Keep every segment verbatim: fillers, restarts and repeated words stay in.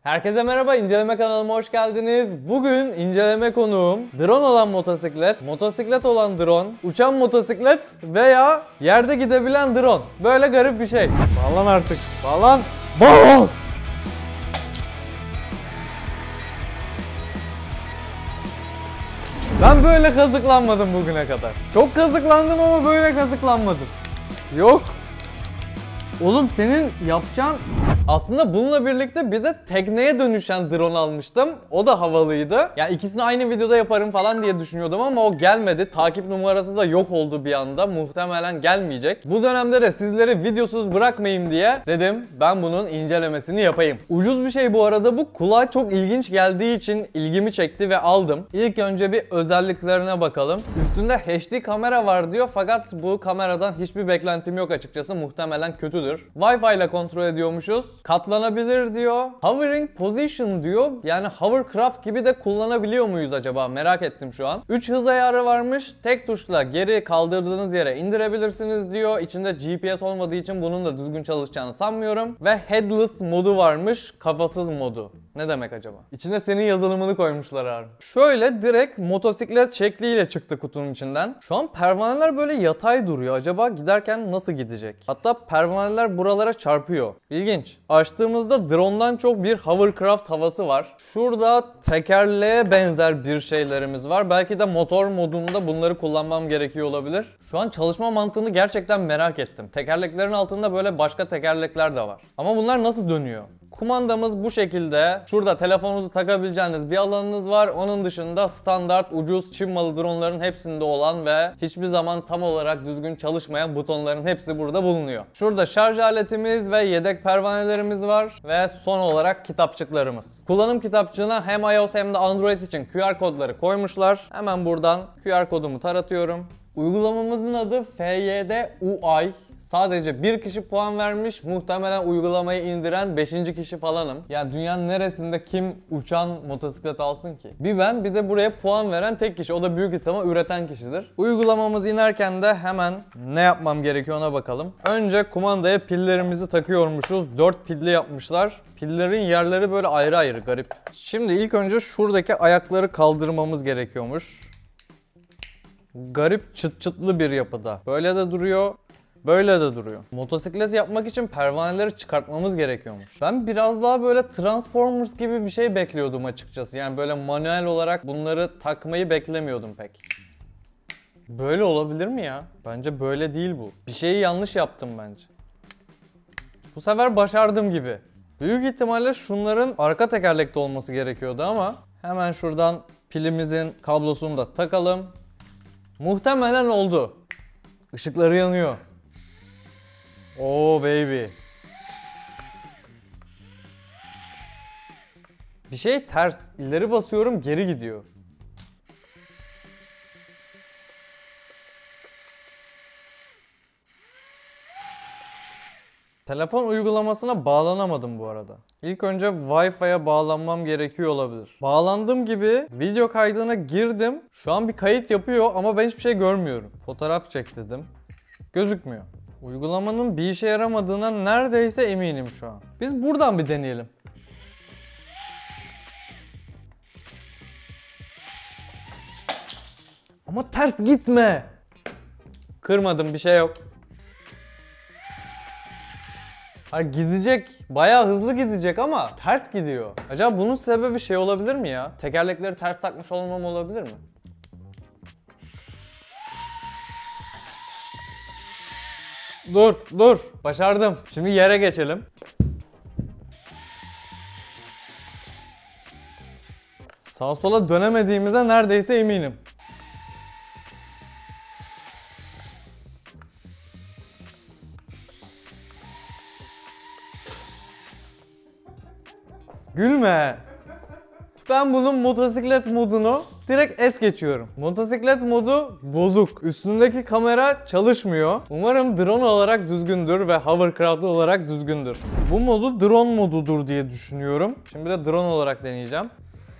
Herkese merhaba, inceleme kanalıma hoş geldiniz. Bugün inceleme konuğum drone olan motosiklet, motosiklet olan drone, uçan motosiklet veya yerde gidebilen drone. Böyle garip bir şey. Bağlan artık, bağlan, bağlan! Ben böyle kazıklanmadım bugüne kadar. Çok kazıklandım ama böyle kazıklanmadım. Yok. Oğlum senin yapacağın... Aslında bununla birlikte bir de tekneye dönüşen drone almıştım. O da havalıydı. Yani ikisini aynı videoda yaparım falan diye düşünüyordum ama o gelmedi. Takip numarası da yok oldu bir anda. Muhtemelen gelmeyecek. Bu dönemde de sizleri videosuz bırakmayayım diye dedim ben bunun incelemesini yapayım. Ucuz bir şey bu arada bu. Kulağa çok ilginç geldiği için ilgimi çekti ve aldım. İlk önce bir özelliklerine bakalım. Üstünde H D kamera var diyor fakat bu kameradan hiçbir beklentim yok açıkçası. Muhtemelen kötüdür. Wi-Fi ile kontrol ediyormuşuz. Katlanabilir diyor. Hovering position diyor. Yani hovercraft gibi de kullanabiliyor muyuz acaba? Merak ettim şu an. üç hız ayarı varmış. Tek tuşla geri kaldırdığınız yere indirebilirsiniz diyor. İçinde G P S olmadığı için bunun da düzgün çalışacağını sanmıyorum. Ve headless modu varmış. Kafasız modu. Ne demek acaba? İçine senin yazılımını koymuşlar abi. Şöyle direkt motosiklet şekliyle çıktı kutunun içinden. Şu an pervaneler böyle yatay duruyor. Acaba giderken nasıl gidecek? Hatta pervaneler buralara çarpıyor. İlginç. Açtığımızda drone'dan çok bir hovercraft havası var. Şurada tekerleğe benzer bir şeylerimiz var. Belki de motor modunda bunları kullanmam gerekiyor olabilir. Şu an çalışma mantığını gerçekten merak ettim. Tekerleklerin altında böyle başka tekerlekler de var. Ama bunlar nasıl dönüyor? Kumandamız bu şekilde. Şurada telefonunuzu takabileceğiniz bir alanınız var. Onun dışında standart ucuz Çin malı dronların hepsinde olan ve hiçbir zaman tam olarak düzgün çalışmayan butonların hepsi burada bulunuyor. Şurada şarj aletimiz ve yedek pervanelerimiz var. Ve son olarak kitapçıklarımız. Kullanım kitapçığına hem iOS hem de Android için Q R kodları koymuşlar. Hemen buradan Q R kodumu taratıyorum. Uygulamamızın adı F Y D U I. Sadece bir kişi puan vermiş. Muhtemelen uygulamayı indiren beşinci kişi falanım. Ya dünyanın neresinde kim uçan motosiklet alsın ki? Bir ben bir de buraya puan veren tek kişi. O da büyük ihtimal üreten kişidir. Uygulamamız inerken de hemen ne yapmam gerekiyor ona bakalım. Önce kumandaya pillerimizi takıyormuşuz. dört pilli yapmışlar. Pillerin yerleri böyle ayrı ayrı garip. Şimdi ilk önce şuradaki ayakları kaldırmamız gerekiyormuş. Garip çıt çıtlı bir yapıda. Böyle de duruyor. Böyle de duruyor. Motosiklet yapmak için pervaneleri çıkartmamız gerekiyormuş. Ben biraz daha böyle Transformers gibi bir şey bekliyordum açıkçası. Yani böyle manuel olarak bunları takmayı beklemiyordum pek. Böyle olabilir mi ya? Bence böyle değil bu. Bir şeyi yanlış yaptım bence. Bu sefer başardım gibi. Büyük ihtimalle şunların arka tekerlekte olması gerekiyordu ama hemen şuradan pilimizin kablosunu da takalım. Muhtemelen oldu. Işıkları yanıyor. Oh baby. Bir şey ters. İleri basıyorum geri gidiyor. Telefon uygulamasına bağlanamadım bu arada. İlk önce Wi-Fi'ye bağlanmam gerekiyor olabilir. Bağlandığım gibi video kaydına girdim. Şu an bir kayıt yapıyor ama ben hiçbir şey görmüyorum. Fotoğraf çek dedim. Gözükmüyor. Uygulamanın bir işe yaramadığına neredeyse eminim şu an. Biz buradan bir deneyelim. Ama ters gitme. Kırmadım, bir şey yok. Hayır, gidecek. Bayağı hızlı gidecek ama ters gidiyor. Acaba bunun sebebi şey olabilir mi ya? Tekerlekleri ters takmış olmam olabilir mi? Dur, dur. Başardım. Şimdi yere geçelim. Sağa sola dönemediğimize neredeyse eminim. Gülme. Ben bunun motosiklet modunu direkt es geçiyorum. Motosiklet modu bozuk. Üstündeki kamera çalışmıyor. Umarım drone olarak düzgündür ve hovercraft olarak düzgündür. Bu modu drone modudur diye düşünüyorum. Şimdi de drone olarak deneyeceğim.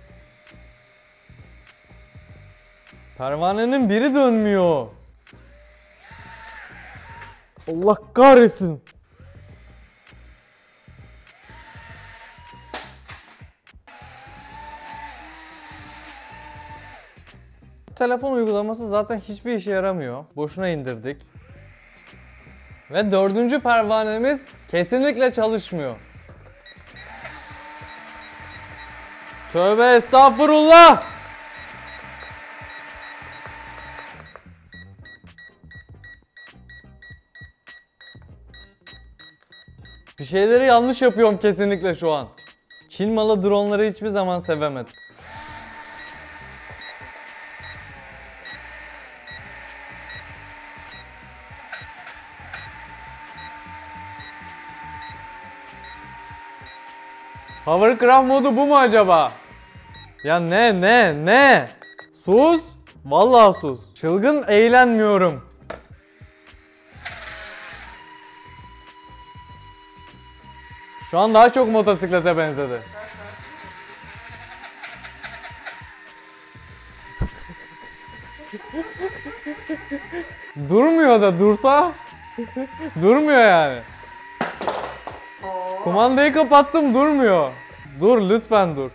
Pervanenin biri dönmüyor. Allah kahretsin. telefon uygulaması zaten hiçbir işe yaramıyor. Boşuna indirdik. Ve dördüncü pervanemiz kesinlikle çalışmıyor. Tövbe estağfurullah! Bir şeyleri yanlış yapıyorum kesinlikle şu an. Çin malı dronları hiçbir zaman sevemedim. Hovercraft modu bu mu acaba? Ya ne ne ne? Sus. Vallahi sus. Çılgın eğlenmiyorum. Şu an daha çok motosiklete benzedi. Durmuyor da dursa. Durmuyor yani. Kumandayı kapattım, durmuyor. Dur lütfen dur.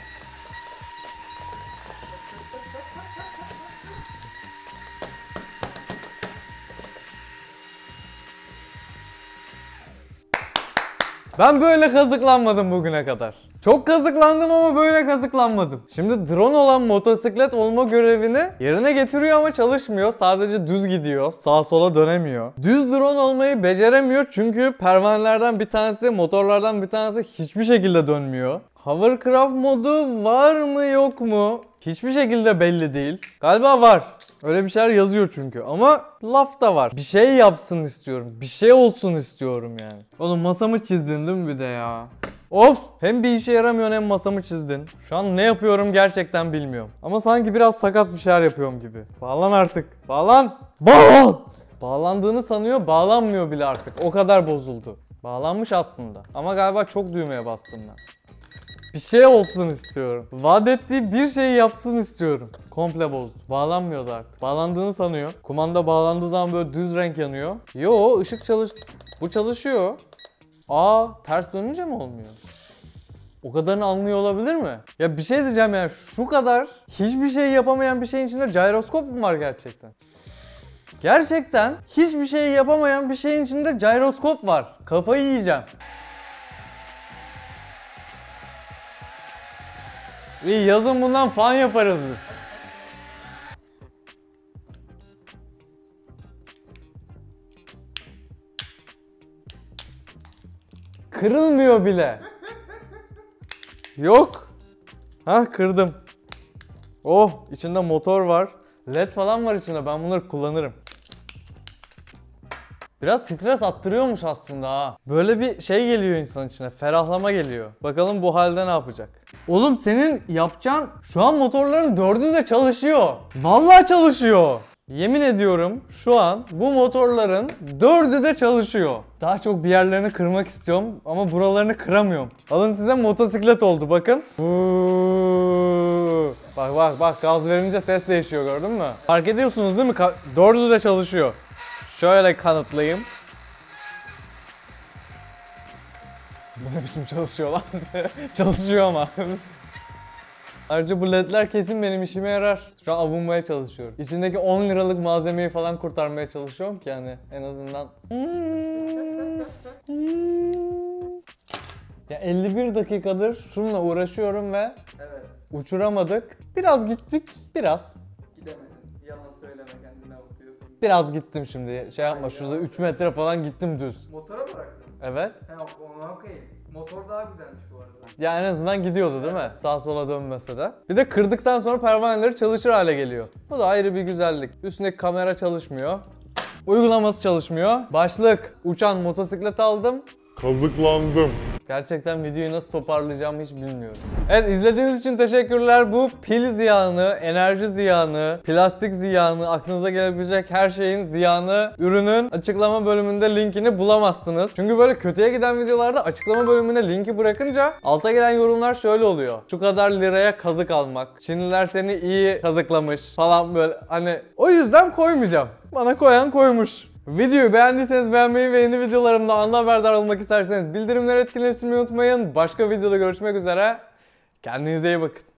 Ben böyle kazıklanmadım bugüne kadar. Çok kazıklandım ama böyle kazıklanmadım. Şimdi drone olan motosiklet olma görevini yerine getiriyor ama çalışmıyor. Sadece düz gidiyor. Sağa sola dönemiyor. Düz drone olmayı beceremiyor çünkü pervanelerden bir tanesi, motorlardan bir tanesi hiçbir şekilde dönmüyor. Hovercraft modu var mı yok mu? Hiçbir şekilde belli değil. Galiba var. Öyle bir şeyler yazıyor çünkü ama laf da var. Bir şey yapsın istiyorum. Bir şey olsun istiyorum yani. Oğlum masamı çizdin değil mi bir de ya? Of! Hem bir işe yaramıyorsun hem masamı çizdin. Şu an ne yapıyorum gerçekten bilmiyorum. Ama sanki biraz sakat bir şeyler yapıyorum gibi. Bağlan artık. Bağlan! Bağlan! Bağlandığını sanıyor, bağlanmıyor bile artık. O kadar bozuldu. Bağlanmış aslında. Ama galiba çok düğmeye bastım ben. Bir şey olsun istiyorum. Vaat ettiği bir şeyi yapsın istiyorum. Komple bozdu. Bağlanmıyordu artık. Bağlandığını sanıyor. Kumanda bağlandığı zaman böyle düz renk yanıyor. Yo, ışık çalış... Bu çalışıyor. Aa, ters dönünce mi olmuyor? O kadarını anlıyor olabilir mi? Ya bir şey diyeceğim yani, şu kadar hiçbir şey yapamayan bir şeyin içinde gyroskop mu var gerçekten? Gerçekten hiçbir şey yapamayan bir şeyin içinde gyroskop var. Kafayı yiyeceğim. İyi, yazın bundan fan yaparız biz. Kırılmıyor bile. Yok. Hah, kırdım. Oh, içinde motor var. Led falan var içinde. Ben bunları kullanırım. Biraz stres attırıyormuş aslında ha. Böyle bir şey geliyor insan içine. Ferahlama geliyor. Bakalım bu halde ne yapacak? Oğlum senin yapacağın... Şu an motorların dördü de çalışıyor. Vallahi çalışıyor. Yemin ediyorum şu an bu motorların dördü de çalışıyor. Daha çok bir yerlerini kırmak istiyorum ama buralarını kıramıyorum. Alın size motosiklet oldu bakın. Bak bak bak, gaz verince ses değişiyor, gördün mü? Fark ediyorsunuz değil mi? Dördü de çalışıyor. Şöyle kanıtlayayım. Bu ne biçim çalışıyor lan? Çalışıyor ama. Ayrıca bu ledler kesin benim işime yarar. Şu an avunmaya çalışıyorum. İçindeki on liralık malzemeyi falan kurtarmaya çalışıyorum ki yani en azından. Ya elli bir dakikadır şununla uğraşıyorum ve evet, uçuramadık. Biraz gittik, biraz. Gidemedin. Yalan söyleme, kendini avutuyorsun. Biraz gittim şimdi. Şey yapma, şurada üç metre falan gittim düz. Motora bıraktın. Evet. He, ona okey. Motor daha güzelmiş bu arada. Ya en azından gidiyordu değil mi? Sağa sola dönmese de. Bir de kırdıktan sonra pervaneleri çalışır hale geliyor. Bu da ayrı bir güzellik. Üstündeki kamera çalışmıyor. Uygulaması çalışmıyor. Başlık: uçan motosiklet aldım. Kazıklandım. Gerçekten videoyu nasıl toparlayacağımı hiç bilmiyorum. Evet, izlediğiniz için teşekkürler. Bu pil ziyanı, enerji ziyanı, plastik ziyanı, aklınıza gelebilecek her şeyin ziyanı ürünün açıklama bölümünde linkini bulamazsınız. Çünkü böyle kötüye giden videolarda açıklama bölümüne linki bırakınca alta gelen yorumlar şöyle oluyor: şu kadar liraya kazık almak, Çinliler seni iyi kazıklamış falan böyle. Hani o yüzden koymayacağım. Bana koyan koymuş. Videoyu beğendiyseniz beğenmeyi ve yeni videolarımda anında haberdar olmak isterseniz bildirimleri etkileştirmeyi unutmayın. Başka videoda görüşmek üzere. Kendinize iyi bakın.